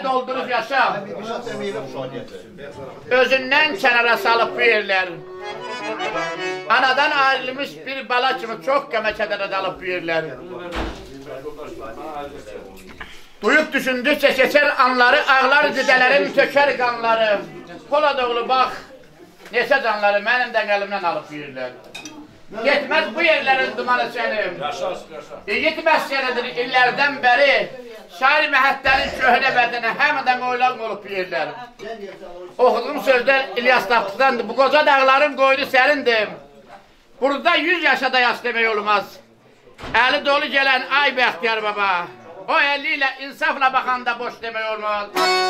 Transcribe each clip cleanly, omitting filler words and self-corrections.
doldurub yaşa. Özündən kənara salıb bu yerlər. Anadan ayrılmış bir bala kimi çox qəmə-kədərə dalıb bu yerlər. Duyub düşündükcə keçər anları, ağlar zidələrin tökər qanları. Poladoğlu bax, neçə canları mənim də qəlimdən alıb bu yerlər. Yetməz bu yerlərin dumanı sənim. Yetməz sənədir illərdən bəri. Şair məhəttənin köhnə bədənə həmədən qoyulan olub bu yerlər. Oxuduğum sözlər İlyas Tapdıqdandır. Bu qoca dağların qoyunu sərindir. Burada 100 yaşa da yaş demək olmaz. Əli dolu gələn ay Bəxtiyar baba. O əlli ilə insafla baxanda boş demək olmaz.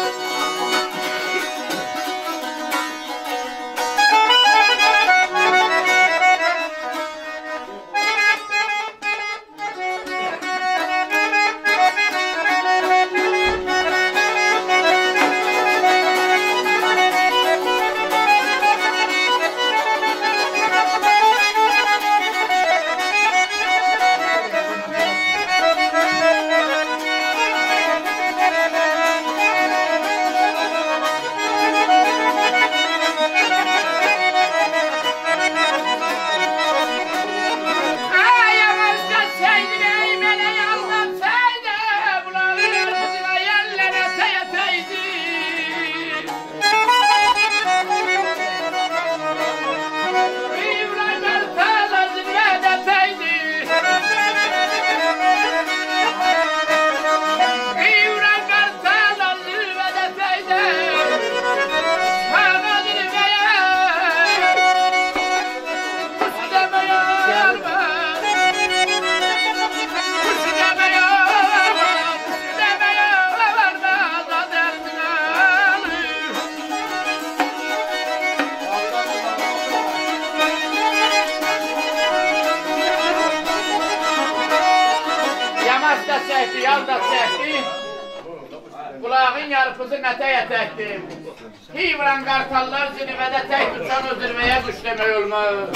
Yaz da çəkdi, qulağın yarpızı nətəyə təkdi. Hivran qartallar zirvədə tək uçan o zirvəyə quş demək olmaz.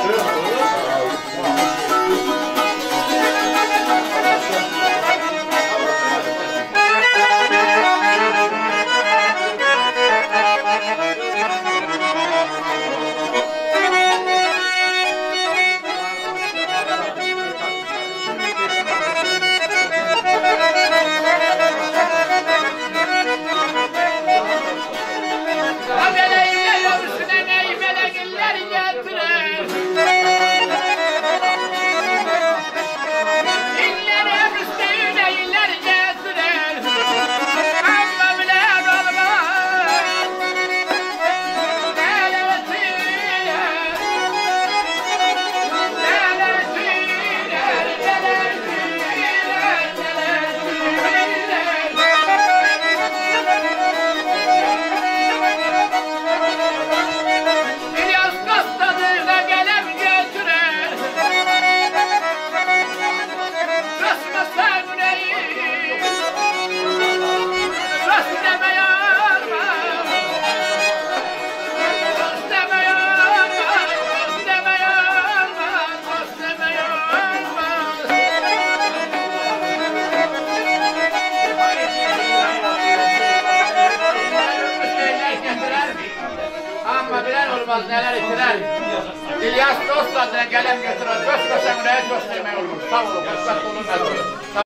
Nələr itirər. İlyas dost adına qələm götürər. Götürməsən ürəyə göstərmək olur. Sağ olun, xoşbəxt olun.